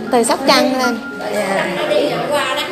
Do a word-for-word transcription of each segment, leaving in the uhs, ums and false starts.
từ Sóc Trăng lên. Dạ. Nó đi qua đó.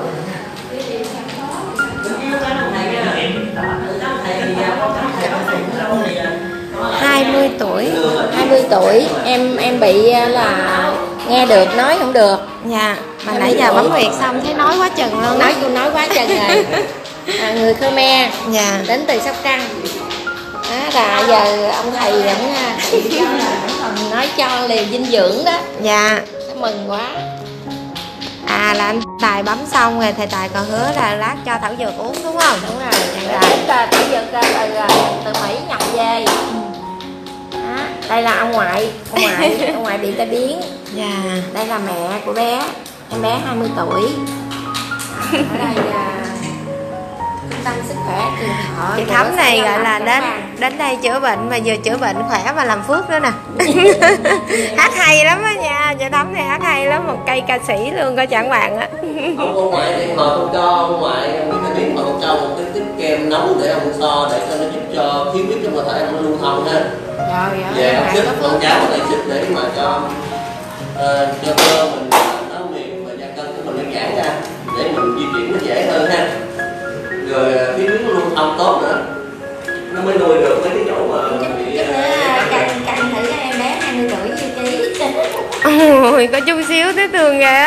hai mươi tuổi. hai mươi tuổi em em bị là nghe được nói không được. Dạ. Mà nãy giờ bấm Việt xong thấy nói quá chừng luôn. Nói cô nói quá chừng rồi. À, người Khmer. Dạ. Đến từ Sóc Trăng. Đó là giờ ông thầy ông nói cho liền dinh dưỡng đó. Dạ. Nó mừng quá. À là anh Tài bấm xong rồi thầy Tài còn hứa là lát cho thảo dược uống đúng không? Đúng rồi. Dạ. Thảo dược từ từ Mỹ nhập về. Đó. Đây là ông ngoại, ông ngoại, ông ngoại bị tai biến. Dạ. Đây là mẹ của bé, em bé hai mươi tuổi. Ở đây là trung tâm sức khỏe Trường Thọ. Chị Thắm này gọi là đến đến đây chữa bệnh mà vừa chữa bệnh khỏe mà làm phước nữa nè. Hát hay lắm á nha, chị Thắm này hát hay lắm, một cây ca sĩ luôn coi chẳng bạn á. Ông ông ngoại thì hồi con cho ông ngoại biết cái biết mà con cho một cái cái kem nóng để ông so để cho nó giúp cho khí huyết trong cơ thể nó lưu thông ha. Rồi rồi. Về ông xích con cháu này xích để mà cho uh, cho cơ mình nó miệng và da cân của mình nó giãn ra để mình di chuyển nó dễ hơn ha. Rồi khí huyết nó lưu thông tốt nữa, nó mới nuôi được mấy cái chỗ mà bị canh canh thử cái em bé hai mươi tuổi nhiêu ký. Ôi có chút xíu thấy thương kìa.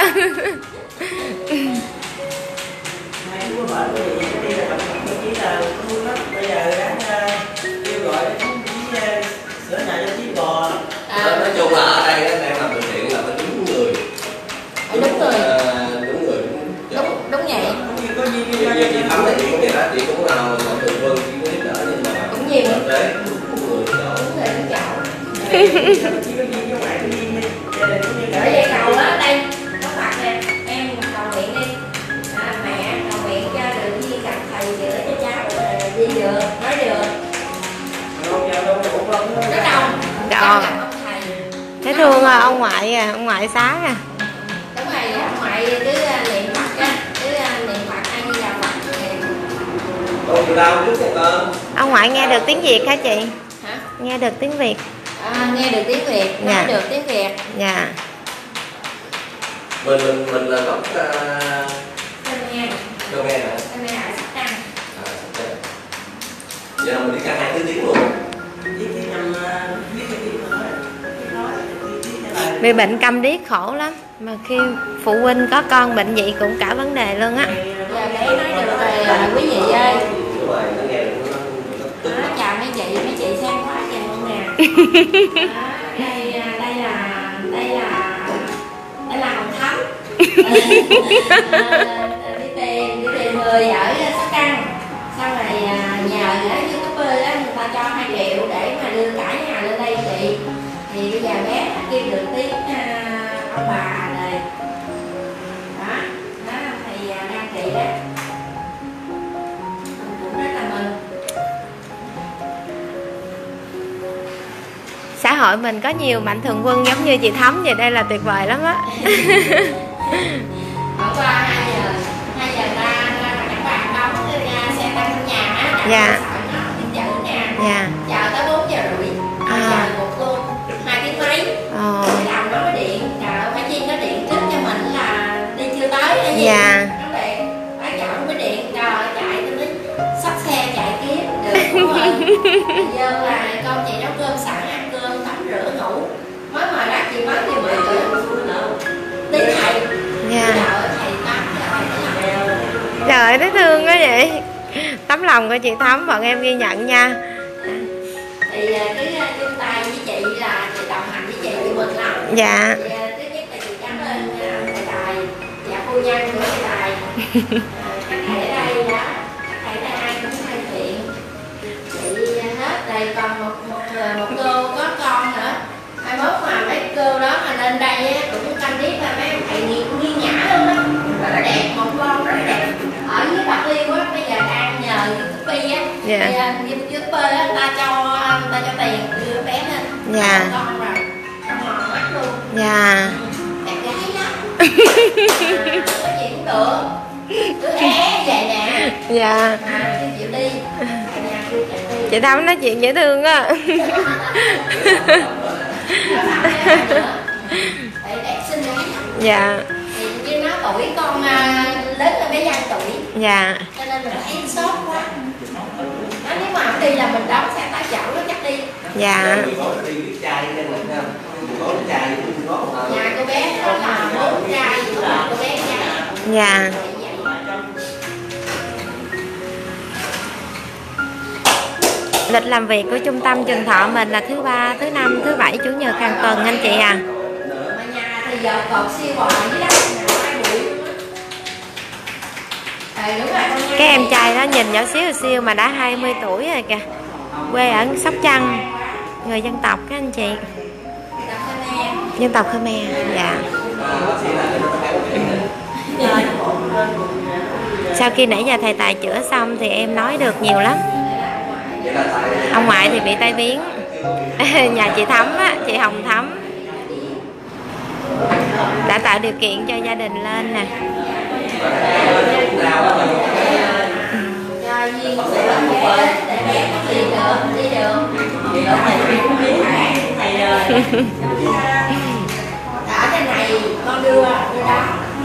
Nói chung là ở đây đang làm từ thiện là phải đúng người. Đúng người. Đúng người đúng Đúng đúng vậy. Như chị Thắm này chị cũng vậy đó, chị cũng nào mà thường phương chị cũng giúp đỡ nhưng mà cũng nhiều thực tế đúng người đúng người đúng chậu. Ở đây cầu á, đây có mặt nè, em cầu nguyện đi. À, mẹ cầu nguyện cho được đi gặp thầy chữa cho cháu đi được, nói được. Rất đông. Rồi. Thấy thương à, ông ngoại à, ông ngoại xá à. Đúng rồi, ông ngoại cứ niệm Phật á, cứ niệm Phật ai đi làm Phật. Ông ngoại nghe được tiếng Việt hả chị? Hả? Nghe được tiếng Việt. À, nghe được tiếng Việt, nói dạ. được tiếng Việt. Dạ. Mình mình mình là gốc Khmer. Khmer hả? Khmer ở Sóc Trăng. À, vậy là mình đi cả hai thứ tiếng luôn. Bị bệnh câm điếc khổ lắm. Mà khi phụ huynh có con bệnh vậy cũng cả vấn đề luôn á. Giờ bé nói được rồi quý vị ơi. Đó, chào mấy chị, mấy chị xem quá chào luôn nè. Đó, đây đây là đây là đây là Hồng Thắm. À, đi tìm đi tìm người ở Sóc Trăng. Sau này nhờ ở YouTuber á, người ta cho hai triệu để mà đưa cả nhà lên đây chị. Thì bây giờ bé đã kêu được tiếng uh, ông bà rồi. Đó, đó thì đang trị đó. Mình cũng rất là mừng. Xã hội mình có nhiều mạnh thường quân giống như chị Thắm vậy, đây là tuyệt vời lắm á. Hôm qua hai giờ hai giờ ra ra các bạn đóng ra xe tăng trong nhà á. Dạ. Chợ nè. Dạ. Chợ tới bốn giờ rưỡi. À. Giờ một luôn hai tiếng mấy. Ồ. Thì làm nó có điện. Trời ơi, phải chi nó điện trước cho mình là đi chưa tới hay gì. Dạ. Nó điện. Phải chợ nó mới điện. Trời ơi, chạy tôi mới xách xe chạy tiếp. Được đúng rồi. Giờ là con chị nấu cơm sẵn, ăn cơm, tắm rửa ngủ. Mới mời bác chị mới thì mười tuổi. Đi thầy. Dạ. Trời ơi, thầy tắm rồi. Trời ơi, thấy thương quá vậy. Tấm lòng của chị Thắm bọn em ghi nhận nha. Thì cái chung tay với chị là chị đồng hành với chị chị mừng lắm. Dạ. Thì, thứ nhất là chị cảm ơn thầy Tài và phu nhân của thầy Tài. Các thầy ở đây đó, các thầy ở đây ai cũng thân thiện. Chị hết đây còn một một một cô có con nữa. Mai mốt mà mấy cô đó mà lên đây cũng canh biết là mấy thầy nghiêng nghiêng nhã luôn á. Rất là đẹp, một con rất là đẹp. Ở dưới Bạc Liêu á, bây giờ đang nhờ YouTuber á, dạ. thì YouTuber á, ta cho ta cho tiền đưa bé lên. Dạ. Con rồi, con mòn mắt luôn. Dạ. Đẹp gái lắm. À, có gì cũng được. Cứ é vậy nè. Dạ. À, chưa chịu đi. Chị Thắm nói chuyện dễ thương á. Đẹp xinh gái. Dạ. Thì như nó tuổi con à, lớn hơn bé Giang tuổi. Dạ. Cho nên mình thấy sốt quá. Nó nếu mà không đi là mình đón xe tải chở nó chắc đi. Dạ. Nhà cô bé đó là bốn trai, cô bé trai. Dạ. Lịch làm việc của trung tâm Trường Thọ mình là thứ ba, thứ năm, thứ bảy, chủ nhật hàng tuần anh chị à. Mà nhà thì giờ còn siêu hoài với đó, hai buổi luôn á. Đúng rồi, cái em trai đó nhìn nhỏ xíu xíu mà đã hai mươi tuổi rồi kìa. Quê ở Sóc Trăng, người dân tộc các anh chị. Dân tộc Khmer. Dạ. Sau khi nãy giờ thầy Tài chữa xong thì em nói được nhiều lắm. Ông ngoại thì bị tai biến. Nhà chị Thắm á, chị Hồng Thắm đã tạo điều kiện cho gia đình lên nè. Ở trên này con đưa đưa đó.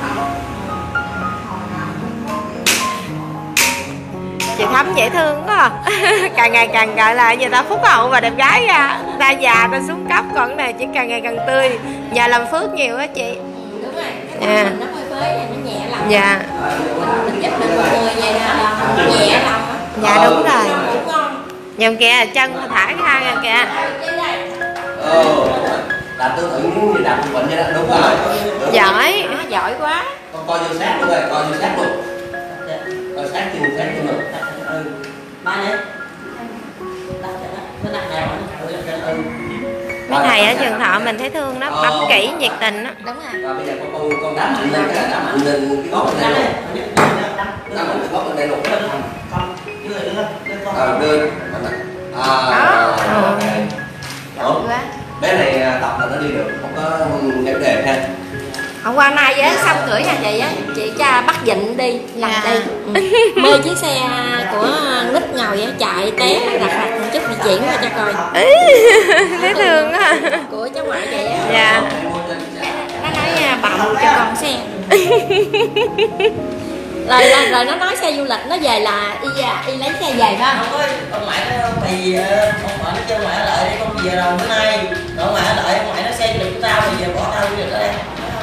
Chị Thắm dễ thương quá à. Càng ngày càng gọi là người ta phúc hậu và đẹp gái ra. Ta già ta xuống cấp, còn cái này chỉ càng ngày càng tươi. Nhờ làm phước nhiều á chị. Đúng rồi. À. Nó hơi phới này, nó nhẹ lòng. Dạ. Mình giúp được một người vậy là nhẹ lòng á. Dạ đúng rồi. Đúng không? Dòng kìa, chân thả cái hai ra kìa. Ồ, là tôi tưởng những người đạp bệnh vậy đó, đúng rồi. Giỏi. Nó giỏi quá. Con coi vô sát luôn rồi, coi vô sát luôn. Coi sát chân, sát chân luôn. Ừ. Ba nhé. Nó đặt nào ừ. Mấy thầy ở Trường Thọ mình thấy thương nó, bấm kỹ, nhiệt tình đó. Đúng rồi. Và bây giờ con con con đá mạnh lên, cái đá mạnh lên cái gót lên đây luôn. Đá mạnh cái gót lên đây luôn. Ờ, đưa. À, Giỏi quá. bé này tập là nó đi được, không có vấn đề ha. Hôm qua nay với xong cưỡi nhà chị á, chị cha bắt dịnh đi, làm Dạ. đi. Ừ. Mê chiếc xe của nít ngồi á, chạy té rặt rặt một chút đi chuyển ra cho coi. Thấy thương á. Của cháu ngoại chị á. Dạ. Nó nói bầm cho con xe. rồi, rồi rồi nó nói xe du lịch nó về là y y lấy xe về phải không? Không có, ông ngoại nó mày ông ngoại nó kêu ngoại ở lại đi con về rồi bữa nay. Rồi ông ngoại ở lại, ông ngoại nó xe du lịch của tao bây giờ bỏ tao đi rồi đây.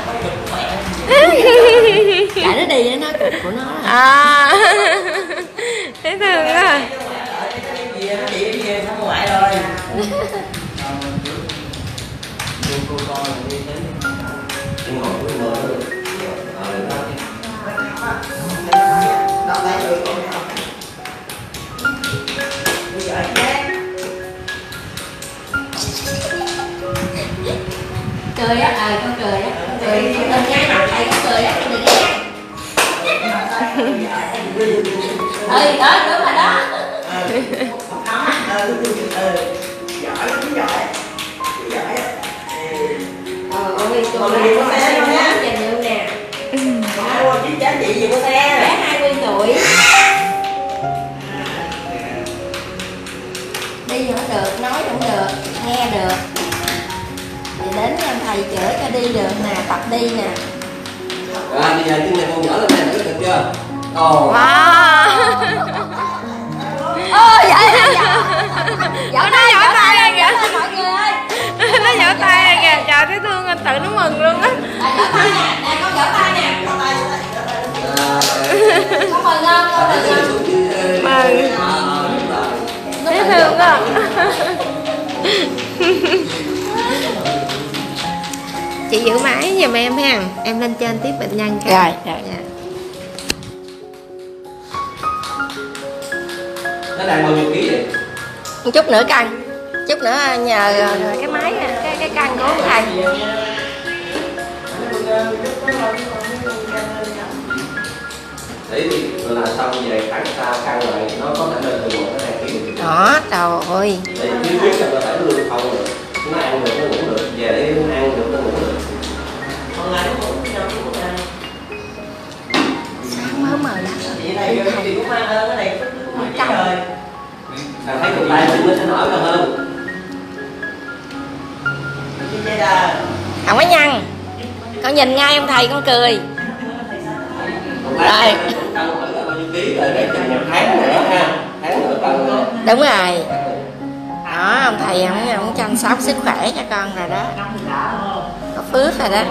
Cả nó đi nó cục của nó. À. Thấy thương á. Nó chị đi về thăm ngoại rồi. Cười á, ờ con cười á, cười đừng ngay mặt thầy con cười á, đừng ngay. Ừ đó đúng rồi đó. Giỏi, giỏi. Giỏi. Ờ ôi cô này có xe quá nhìn được nè. Đó, chứ giá trị gì của xe. Bé hai mươi tuổi. Đi vẫn được, nói cũng được, nghe được. Thì đến em thầy chữa cho đi được nè, tập đi nè. Rồi bây giờ chân này con dở lên này, được chưa? Ồ. Wow. Ôi giỏi giỏi giỏi Nó giỏi tay kìa. mọi người ơi. Nó giỏi tay kìa. Trời thấy thương anh tự nó mừng luôn á. Giỏi tay nè, nè con giỏi tay nè. Con mừng không? Con mừng không? Mừng. Thấy thương á. Chị giữ máy giùm em ha. Em lên trên tiếp bệnh nhân cái. Rồi, rồi. Dạ. Nó đang bao nhiêu ký vậy? Một chút nữa cân. Chút nữa nhờ cái máy cái cái cân của ông thầy. Đấy thì là xong về khẳng sao căng lại nó có thể lên từ một cái hai ký. Đó, trời ơi. Để chứ biết là có thể luôn không được. Nó ăn được nó ngủ được, về để nó ăn được nó ngủ được. Còn lại nó ngủ nó ngủ ra. Sáng mới mờ lắm. Chị này chị cũng mang hơn cái này cũng căng rồi. Càng thấy cực tay mình nó sẽ nổi ra hơn. Không có nhăn. Có Con nhìn ngay ông thầy con cười. Rồi. Bao nhiêu ký rồi để chừng một tháng nữa ha. Tháng nữa cần. Đúng rồi. Đó, ông thầy ông, ông chăm sóc sức khỏe cho con rồi đó. Có phước rồi đó.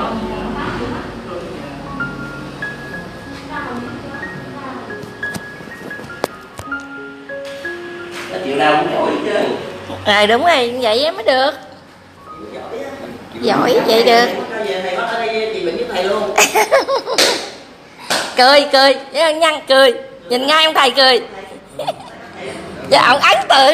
Chịu đau cũng giỏi chứ. Rồi đúng rồi, vậy mới được. Giỏi vậy được. Cười cười, nhăn cười. Nhìn ngay ông thầy cười. Dạ ông ấn tượng.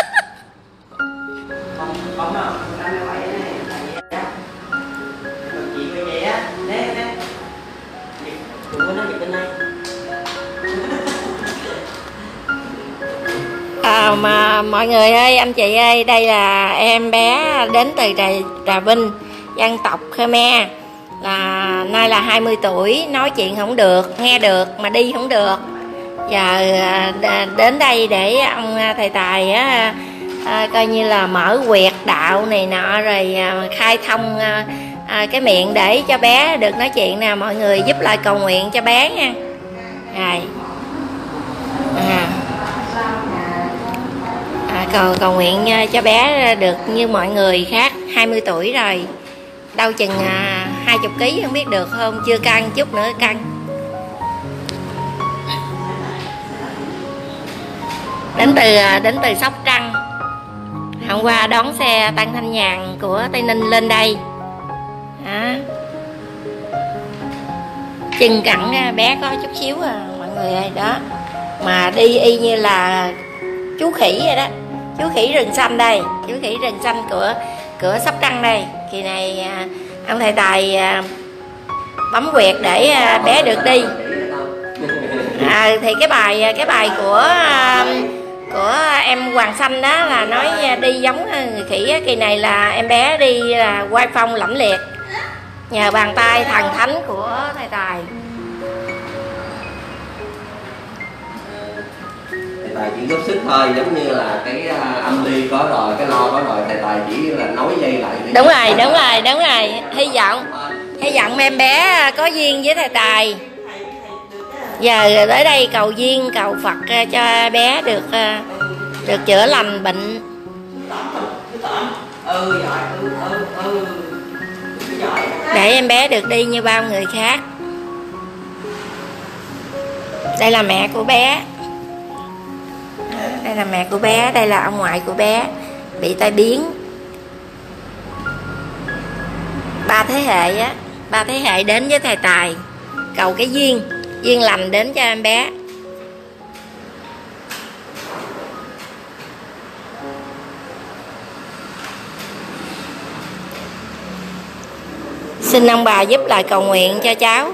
À, mà mọi người ơi, anh chị ơi, đây là em bé đến từ Trà, Trà Vinh, dân tộc Khmer, là nay là hai mươi tuổi, nói chuyện không được, nghe được mà đi không được. Giờ đến đây để ông thầy Tài á, à, coi như là mở quyệt đạo này nọ, rồi à, khai thông à, à, cái miệng để cho bé được nói chuyện nè. Mọi người giúp lại cầu nguyện cho bé nha. Rồi à. À, cầu, cầu nguyện cho bé được như mọi người khác. Hai mươi tuổi rồi, đâu chừng à, hai mươi ký không biết được không, chưa cân, chút nữa cân. Đến từ đến từ Sóc Trăng, hôm qua đón xe Tân Thanh Nhàn của Tây Ninh lên đây. Đó. Chân cẳng bé có chút xíu à mọi người ơi. Đó mà đi y như là chú khỉ vậy đó, chú khỉ rừng xanh đây, chú khỉ rừng xanh của của Sóc Trăng đây. Kỳ này ông thầy Tài bấm quyệt để bé được đi. À, thì cái bài cái bài của của em Hoàng Xanh đó là nói đi giống người khỉ. Kỳ này là em bé đi là quay phong lẫm liệt nhờ bàn tay thần thánh của thầy Tài. Thầy Tài chỉ góp sức thôi, giống như là cái âm ly có rồi, cái lo có rồi, thầy Tài chỉ là nối dây lại. Đúng rồi, đúng rồi, đúng rồi. Hy vọng hy vọng em bé có duyên với thầy Tài. Giờ tới đây cầu duyên, cầu Phật cho bé được được chữa lành bệnh. Để em bé được đi như bao người khác. Đây là mẹ của bé. Đây là mẹ của bé, đây là ông ngoại của bé bị tai biến. Ba thế hệ á, ba thế hệ đến với thầy Tài cầu cái duyên, duyên lành đến cho em bé. Xin ông bà giúp lại cầu nguyện cho cháu.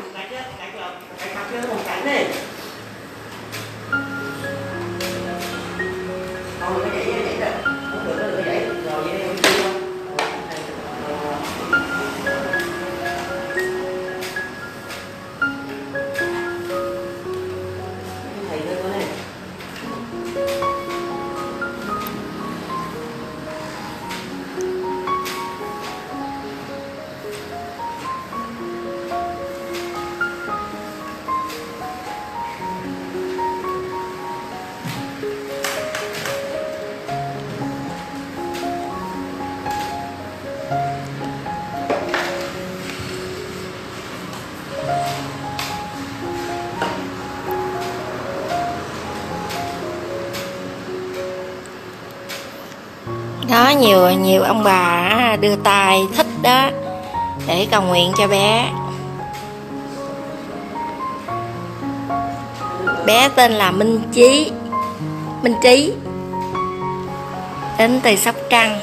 Đó, nhiều nhiều ông bà đưa tay thích đó để cầu nguyện cho bé. Bé tên là Minh Chí, Minh Trí, đến từ Sóc Trăng.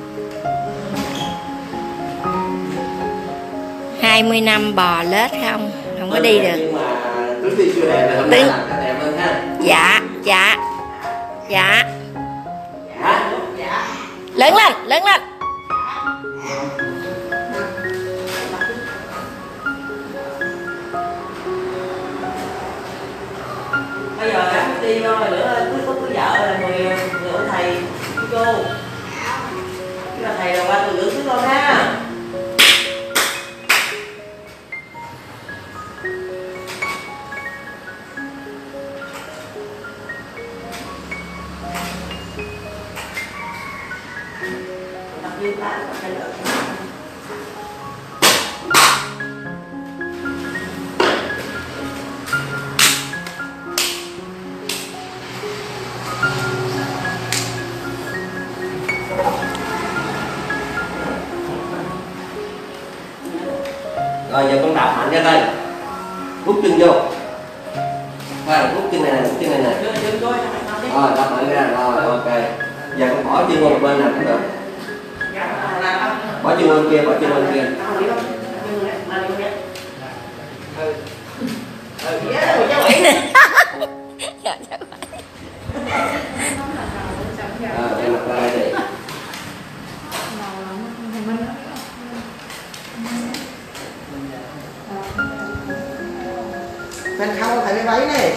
Hai mươi năm bò lết không, không có đi được. Nhưng mà trước khi chưa đẹp, hôm nay làm cho đẹp hơn ha. Dạ, dạ, dạ. Lớn lên, lớn lên. Bây giờ gắn đi rồi nữa, cứ có cứ vợ là người người ông thầy với cô. Cái là thầy là qua từ dưỡng với con ha. Rồi giờ con đạp mạnh ra đây, rút chân vô, rồi rút chân này nè, rút chân này nè, rồi đạp mạnh ra, rồi ok. Giờ con bỏ chân qua một bên nào cũng được, bỏ chân bên kia, bỏ chân bên kia. À, em mặt ra đây đi. Mình không phải cái váy này.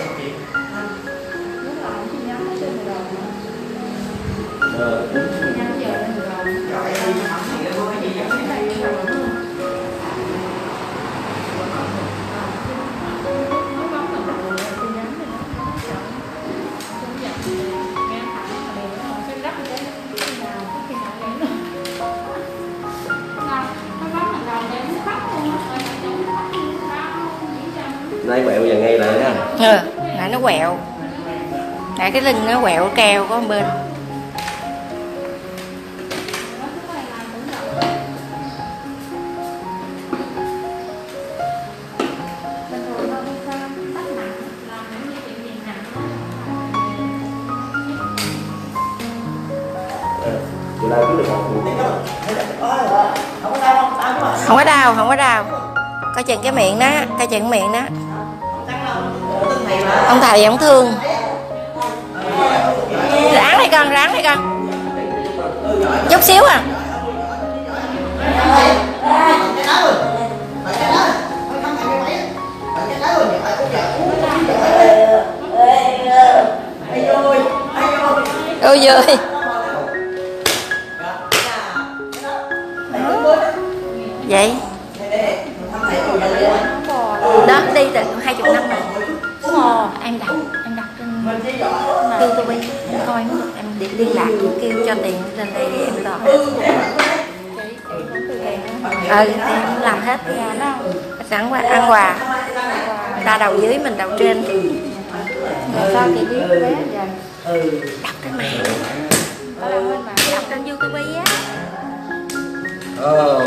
Nay quẹo giờ ngay lại nha. Ừ, nãy nó quẹo. Nãy cái lưng nó quẹo keo có một bên. Từ đây cứ được một Không có đau, không có đau. Coi chừng cái miệng đó, coi chừng miệng đó. Ông thầy ông thương. Ráng đi con, ráng đi con. Chút xíu à. Ôi giời. Vậy đó đi từ hai chục năm rồi. Ồ, em đặt em đặt trên YouTube em coi em đi liên lạc kêu cho tiền lên đây để em lo. Ừ, em làm hết sẵn qua ăn quà. Người ta đầu dưới mình đầu trên. Sao chị biết bé giờ đọc trên mạng, đọc trên YouTube á. Ờ.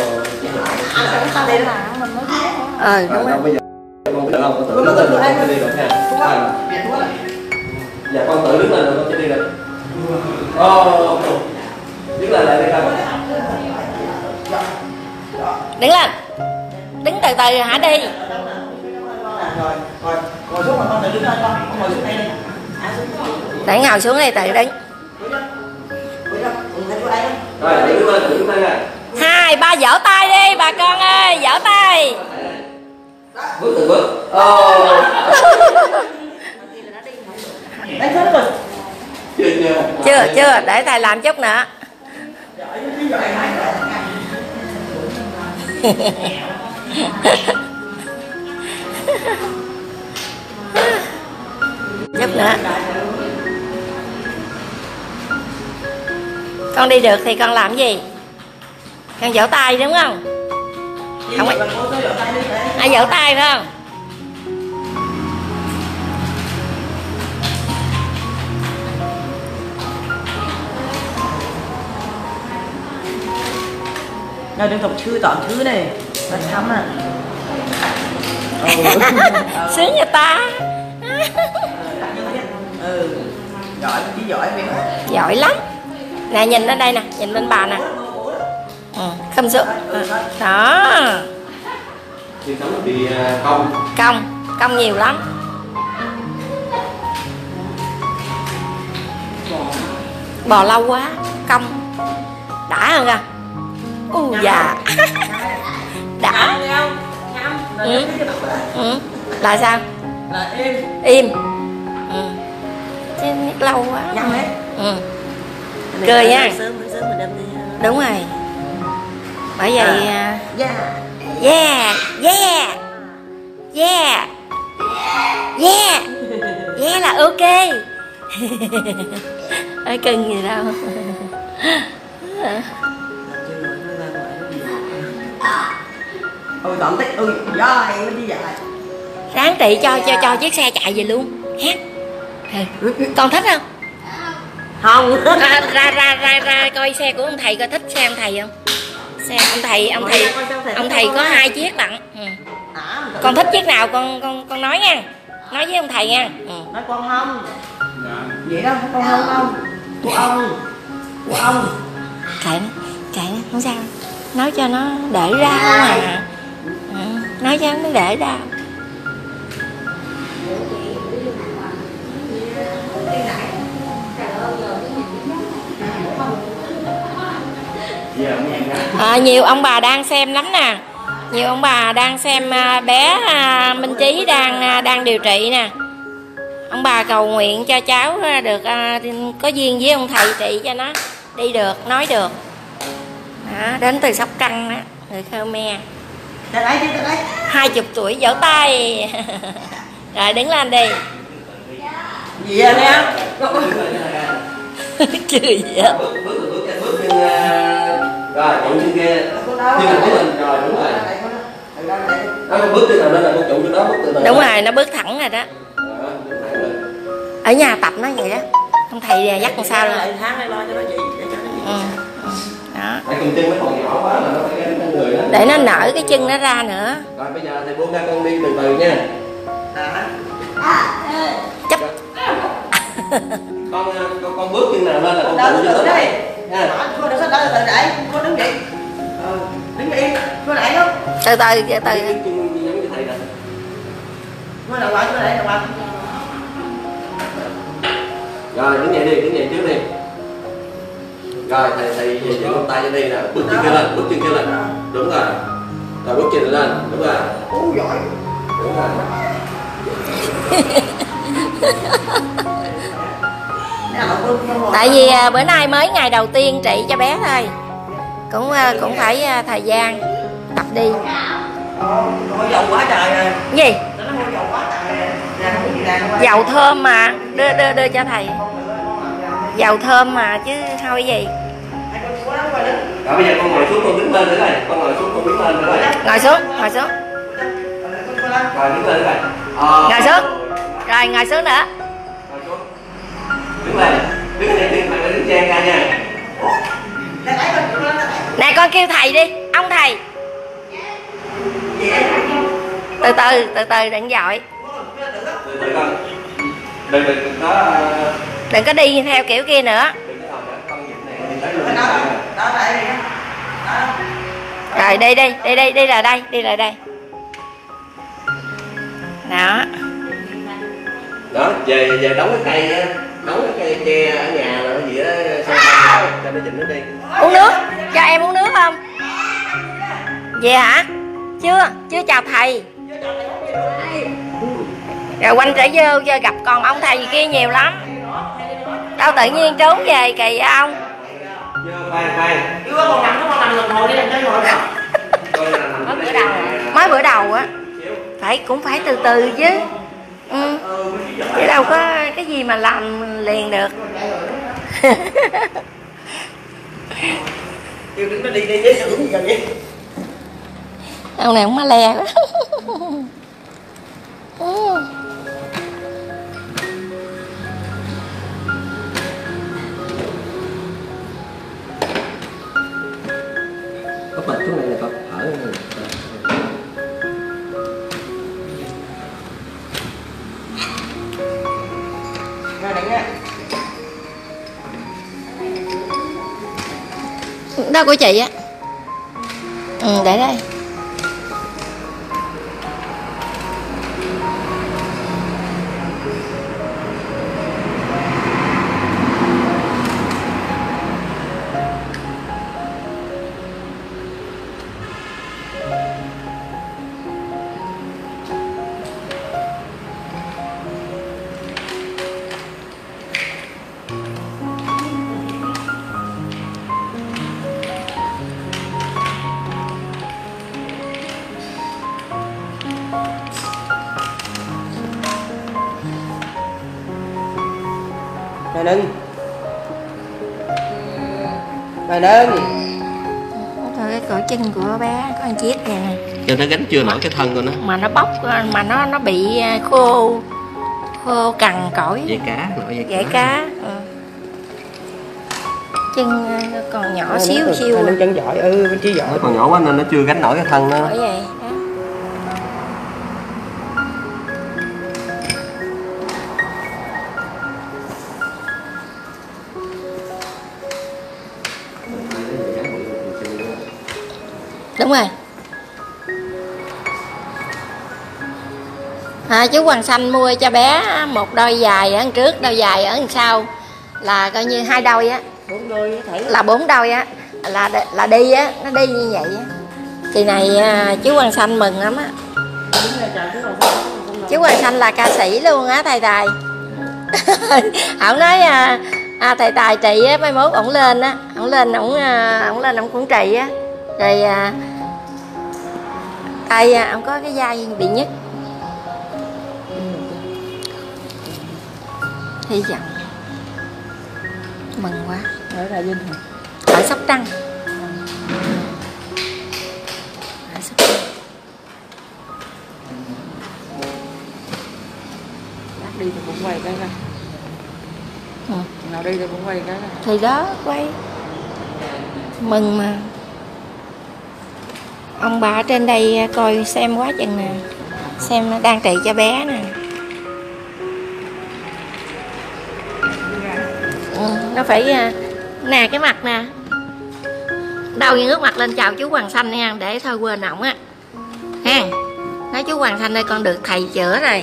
Ờ đúng rồi. Bây giờ con tự không, con tự đứng lên được, con sẽ đi được nha. À. Dạ con tự đứng lên được, con sẽ đi được. Ồ, đứng lên lại đây con. Đứng lên. Đứng từ từ hả đi. Rồi, rồi, ngồi xuống mà con tự đứng lên con, con ngồi xuống đây đi. Để ngồi xuống đây tự đứng. Rồi, tự đứng lên, tự đứng lên nè. Hai ba vỗ tay đi bà con ơi, vỗ tay. Bước từng bước. Ồ. Chưa chưa. Chưa chưa, để thầy làm chút nữa. Chút nữa. Con đi được thì con làm gì? Con vỗ tay đúng không? Không ai vỗ tay phải không? Rồi đừng tập chư tọn thứ này. Nó thấm à. Sướng người ta. Ừ. Giỏi, chỉ giỏi vậy. Giỏi lắm. Nè nhìn lên đây nè, nhìn lên bà nè. Ừ, không sợ. Đó. Thì sống bị cong. Cong, cong nhiều lắm. Bò lâu quá, cong. Đã hơn à? U dạ. Đã. Ừ. Ừ. Là sao? Là im. Im. Ừ. Chứ lâu quá. Nhăn hết. Ừ. Cười nha. Sớm sớm mình đem đi. Đúng rồi. Bởi vậy Yeah. Yeah. Yeah. Yeah. Yeah. Yeah là ok. Ơi cưng gì đâu. Ôi tận tích ơi, giời mới đi vậy. Ráng Trị cho cho cho chiếc xe chạy về luôn ha. Con thích không? Không. ra, ra ra ra ra coi xe của ông thầy coi, thích xe ông thầy không? Xe ông thầy ông thầy ông thầy có hai chiếc lận. Ừ. Con thích chiếc nào con con con nói nha, nói với ông thầy nha. Ừ. Nói con không. Vậy đó, con không không. Của ông. Của ông. Kệ nó, kệ nó, không sao. Nói cho nó để ra mà. Ừ. Nói cho nó để ra. À, nhiều ông bà đang xem lắm nè, nhiều ông bà đang xem à, bé à, Minh Trí đang à, đang điều trị nè. Ông bà cầu nguyện cho cháu được à, có duyên với ông thầy trị cho nó đi được, nói được. Đó, đến từ Sóc Trăng đó, người Khmer. Hai chục tuổi vỗ tay. Rồi đứng lên đi. Gì anh em? Cười vậy. Bước bước bước bước chân rồi trụ chân kia chân của mình rồi đúng rồi. Nó bước từ nào lên là con trụ cho đó bước từ nào. Đúng rồi, nó bước thẳng rồi đó. Ở nhà tập nó vậy đó. Ông thầy dắt làm sao lên. Tháng này lo cho nó gì, để cho nó gì. Ừ. Đó. Tại con chân nó còn nhỏ quá là nó phải cái người đó. Để nó nở cái chân nó ra nữa. Rồi bây giờ thầy buông ra con đi từ từ nha. Chấp. con, con con bước chân nào lên là con Đó, trụ từ cho từ đó. đi. Nha. Cô đừng có đợi từ đẩy, cô đứng vậy. Ừ, đứng yên, cô đẩy không? Từ từ từ từ. Chân giống như thầy nè. Cô đẩy qua, cô đẩy qua. Rồi đứng dậy đi, đứng dậy trước đi. Rồi thầy thầy về chuyển con tay cho đi nè, bước chân kia lên, bước chân kia lên. Đúng rồi. Rồi bước chân lên, đúng rồi. Ú giỏi. Đúng rồi. Tại vì à, bữa nay mới ngày đầu tiên trị cho bé thôi, cũng à, cũng phải à, thời gian tập đi. Nó dầu quá trời rồi. Cái gì? Nó mua dầu quá trời rồi. Nè, không biết gì nè. Dầu thơm mà, đưa đưa đưa cho thầy. Dầu thơm mà chứ thôi gì. Rồi bây giờ con ngồi xuống, con đứng lên nữa này, con ngồi xuống, con đứng lên nữa này. Ngồi xuống, ngồi xuống. Rồi đứng lên nữa này. Ngồi xuống. Rồi ngồi xuống nữa. Ngồi xuống. Đứng lên, đứng lên đi, thầy đứng chen ra nha. Nè con kêu thầy đi, ông thầy. Từ từ, từ từ đừng dội. Từ từ con. Đừng đừng có Đừng có đi theo kiểu kia nữa. đừng có làm con nhịp này đi tới luôn. Đó, đây. Rồi đi đi, đi đi, đi là đây, đi là đây. Đó. Đó, về về đóng cái cây á, đóng cái cây tre ở nhà rồi gì đó, xong cho nó chỉnh nó đi. Uống nước, cho em uống nước không? Về hả? Chưa, chưa chào thầy. Rồi quanh trở vô cho gặp còn ông thầy kia nhiều lắm. Đâu tự nhiên trốn về kỳ ông. Chưa, khoan khoan. Chưa còn nằm, nó còn nằm lần hồi đi, làm cho ngồi đó. Mới bữa đầu Mới bữa đầu á. Phải cũng phải từ từ chứ. Ừ. Chứ đâu có cái gì mà làm liền được. Kêu đứng nó đi đi với tưởng gì gần vậy. Ông này cũng má le quá. Ừ. Có bệnh chỗ này là có thở này. Ra đánh nha. Đó của chị á. Ừ, để đây. Này nâng. Này nâng. Rồi cái cổ chân của bé có ăn chiếc kìa nè. Cho nó gánh chưa nổi cái thân của nó. Mà nó bóc, mà nó nó bị khô khô cằn cõi. Dây cá, nổi dây cá. Dây cá. Ừ. Chân còn nhỏ nó xíu xíu. Nó chân giỏi, ừ, bên kia giỏi. Nó còn nhỏ quá nên nó chưa gánh nổi cái thân nó. Bởi vậy. Đó. Đúng rồi. À, chú Hoàng Xanh mua cho bé một đôi giày ở đằng trước, đôi giày ở đằng sau là coi như hai đôi á, Bốn đôi thể là bốn đôi á, là là đi á, nó đi như vậy á. Kỳ này chú Hoàng Xanh mừng lắm á. Chú Hoàng Xanh là ca sĩ luôn á thầy Tài. Ổng nói à, à, thầy Tài trị á, mai mốt ổng lên á, ổng lên ổng ổng lên ổng cũng trị á, rồi à, tay ổng có cái vai bị nhức. Hy vọng mừng quá. ở Trà Vinh hả? Ở Sóc Trăng. Ở Sóc Trăng. Lát đi thì cũng quay cái ra. Ừ. Nào đi thì cũng quay cái ra. Thì đó quay mừng mà. Ông bà ở trên đây coi xem quá chừng nè, xem đang trị cho bé nè. Ừ, nó phải nè cái mặt nè, đâu như ngước mặt lên chào chú Hoàng Xanh nha, để thôi quên ổng á ha. Nói chú Hoàng Xanh ơi, con được thầy chữa rồi.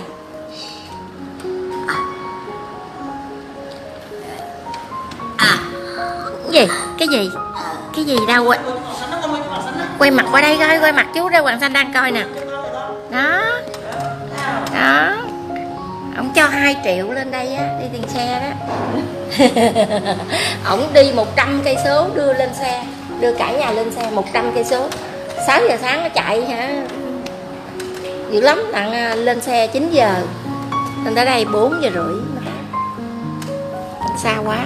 À, cái gì cái gì cái gì đâu quay, quay mặt qua đây coi, quay mặt chú đây, Hoàng Xanh đang coi nè. Đó đó, ổng cho hai triệu lên đây á, đi tiền xe đó. Ổng đi một trăm cây số đưa lên xe, đưa cả nhà lên xe một trăm cây số. Sáu giờ sáng nó chạy hả, dữ lắm, tặng lên xe chín giờ, lên tới đây bốn giờ rưỡi, xa quá.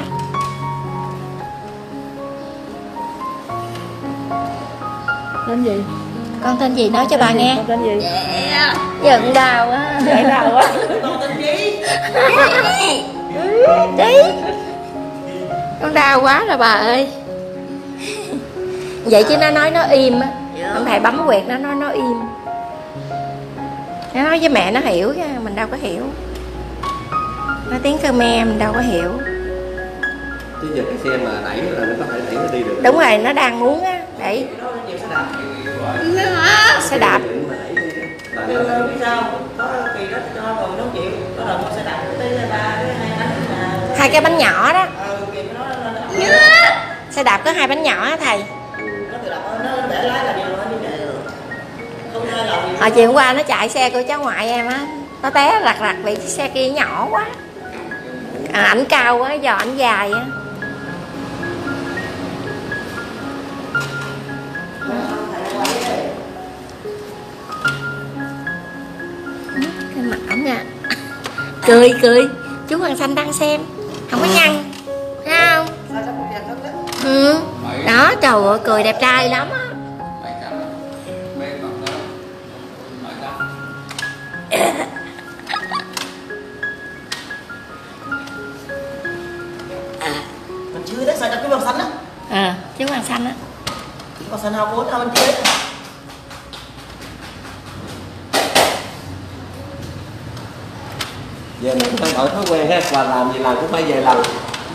Tên gì? Con tên gì nói cho bà nghe. Con tên gì? Giận đào á. Giận đào á. Con tên gì? Trí. Con đau quá rồi bà ơi. Vậy chứ nó nói nó im á. Ông thầy bấm quẹt nó nói nó im. Nó nói với mẹ nó hiểu chứ mình đâu có hiểu. Nói tiếng Khmer mình đâu có hiểu. Chứ giờ cái xe mà đẩy là nó có thể đẩy nó đi được. Đúng rồi, nó đang muốn á, đẩy xe đạp. Hai cái bánh nhỏ đó. Xe đạp có hai bánh nhỏ á thầy. Hồi chiều hôm qua nó chạy xe của cháu ngoại em á, nó té rặt rặt vì xe kia nhỏ quá. À, ảnh cao quá, do ảnh dài á. Cái mặt ổng nè, cười cười. Chú Hoàng Xanh đang xem, không có nhăn, thấy không? Ừ. Đó, trời ơi, cười đẹp trai lắm á. Mình chưa thấy sao cho cái Hoàng Xanh á. À, chú Hoàng Xanh á. Hoàng Xanh học bốn mình chưa. Giờ mình phải đổi thói quen ha, và làm gì làm cũng phải về làm.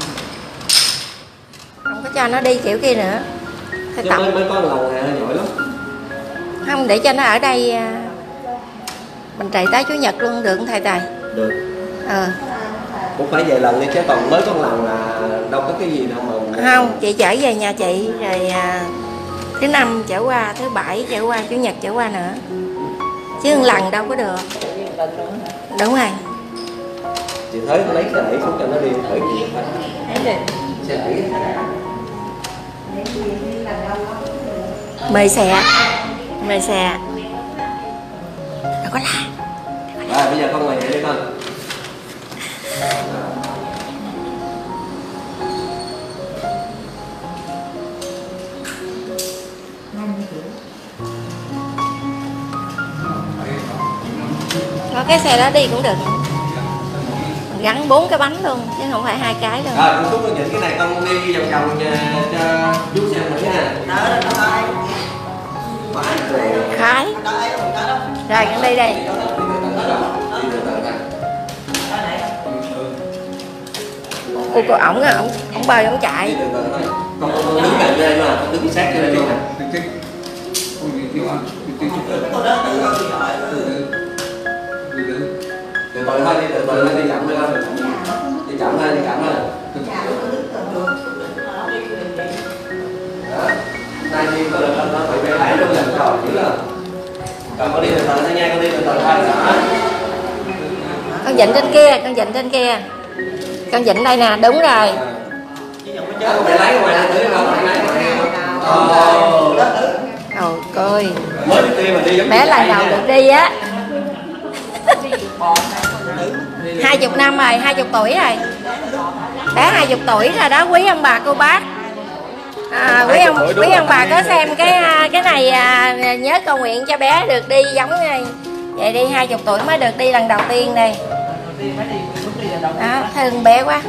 Không có cho nó đi kiểu kia nữa. Thầy Chứ Tổng mới, mới có lần này hơi giỏi lắm. không, để cho nó ở đây mình chạy tới Chủ nhật luôn được không thầy Tài? Được. Ờ. Cũng phải về lần đi, chứ còn mới có lần là đâu có cái gì đâu mà. Không, chị chở về nhà chị rồi à, thứ năm chở qua, thứ bảy chở qua, Chủ nhật chở qua nữa. Chứ một lần đâu có được. Đúng rồi. Chị Thới có lấy xe đẩy xuống cho nó đi thử gì. Xe đẩy. Mời xe. Mời xe. Đâu có la. À, bây giờ con ngồi dậy đi con. có cái xe đó đi cũng được. Mình gắn bốn cái bánh luôn chứ không phải hai cái luôn. Rồi con xuống con Vịnh cái này con đi vòng vòng cho, cho chú xem thử nha. Khái. Rồi con đi đây. Ủa cô ổng á, ổng ổng bơi ổng chạy. Con đứng cạnh đây mà, con đứng sát đây luôn nè. Từ từ thôi, đi từ từ thôi, đi chậm thôi. Đi chậm thôi, đi chậm thôi. Đó. Nay đi có được nó phải về lái luôn là rồi chứ là. Còn con đi từ từ thôi nha, con đi từ từ thôi. Con Vịnh trên kia, con Vịnh trên kia. Con Vịnh đây nè, đúng rồi. Con phải lái ngoài thử không? Phải lái ngoài không? Ồ, coi. Mới đi mà đi giống Bé lần đầu được đi á. Hai chục năm rồi, hai chục tuổi rồi. Bé hai chục tuổi rồi đó, quý ông bà cô bác. À, quý ông quý ông bà có xem cái cái này à, nhớ cầu nguyện cho bé được đi giống như vậy đi, hai chục tuổi mới được đi lần đầu tiên đây. Đó, thương bé quá.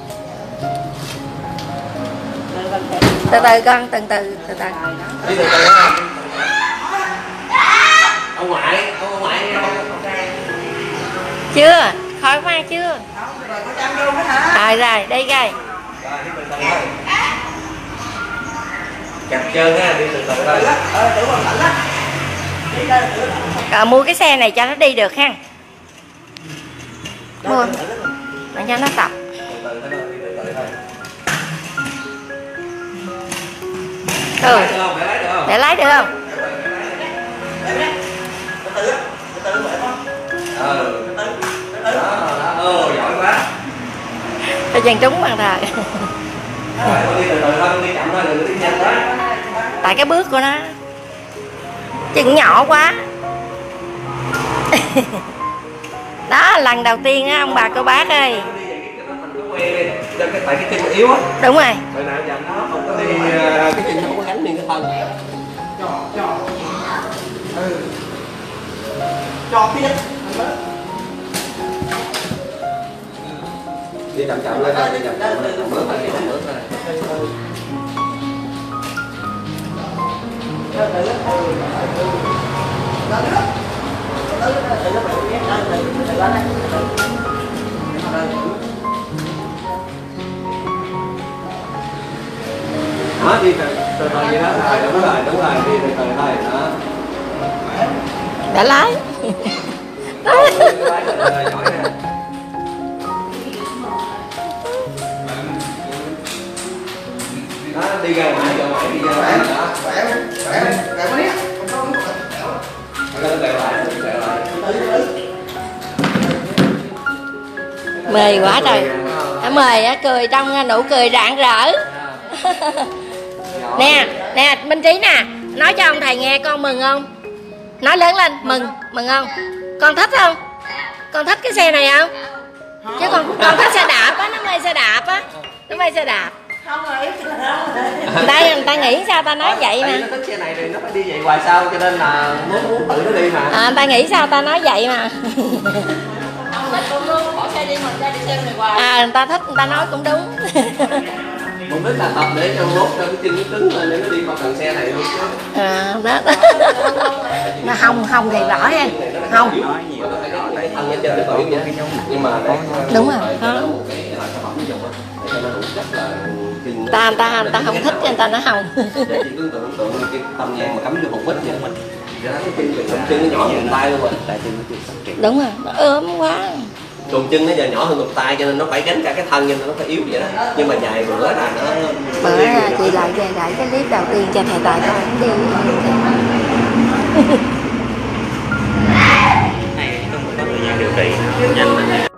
Từ từ con, từ từ từ từ. Đi từ từ ha. Ông ngoại, ông ngoại Chưa, khỏi qua chưa? Rồi rồi, đi coi. Chặt chân ha, đi từ từ thôi. Rồi mua cái xe này cho nó đi được ha. Mua để cho nó tập. Ừ. Để lái được không? Ừ. Đó, đó, ô, giỏi quá. Cho chàng trúng bằng thời. Rồi, con đi từ từ thôi, con đi chậm thôi, đừng có đi nhanh quá. Tại cái bước của nó chừng nhỏ quá. Đó, lần đầu tiên á ông bà cô bác ơi. Tại cái chân nó yếu á. Đúng rồi. Rồi nào giờ nó không có đi, cái chân nó không có gắn liền cái thân. Ừ. Cho biết. Đi chậm chậm lên thôi, đi chậm chậm lên, không bước thôi, không bước thôi. Đó, đi từ từ từ vậy đó, rồi đúng rồi, đúng rồi, đi từ từ thôi, đó. Đã lái. Lái từ từ, giỏi nè. Đó, đi ra ngoài, ra ngoài, đi ra ngoài, đó. Khỏe, khỏe, khỏe quá đi. Lên lại lại, lại lại. Mời quá trời. Mời á, cười trong nụ cười rạng rỡ. Nè, nè Minh Trí nè, nói cho ông thầy nghe con mừng không? Nói lớn lên, mừng, mừng không? Con thích không? Con thích cái xe này không? Chứ con con thích xe đạp á, nó mê xe đạp á. Nó mê xe đạp. Đây người ta nghĩ sao ta nói vậy mà. Nó thích xe này thì nó phải đi vậy hoài sao, cho nên là muốn muốn tự nó đi mà. À, người ta nghĩ sao ta nói vậy mà. À, người ta thích, người ta nói cũng đúng. Mục đích là tập để cho mốt cho cái chân nó cứng lên để nó đi qua cần xe này luôn chứ. À, đó. Nó hông, hông thì rõ ha. Hông. Thân ở trên nó còn yếu vậy. Nhưng mà đúng rồi, đó. Ta ta ta không thích cho người ta nó hồng. Để chị cứ tưởng tượng cái tâm nhang mà cắm vô hộp mít vậy mình. Cái chân nó nhỏ hơn tay luôn rồi. Tại chân nó chưa. Đúng rồi, nó ốm quá. Trùng chân nó giờ nhỏ hơn ngực tay cho nên nó phải gánh cả cái thân nên nó phải yếu vậy đó. Nhưng mà dài bữa là nó bữa là chị lại về lại cái clip đầu tiên cho thầy Tài coi đi. Này không có thời gian điều trị nhanh.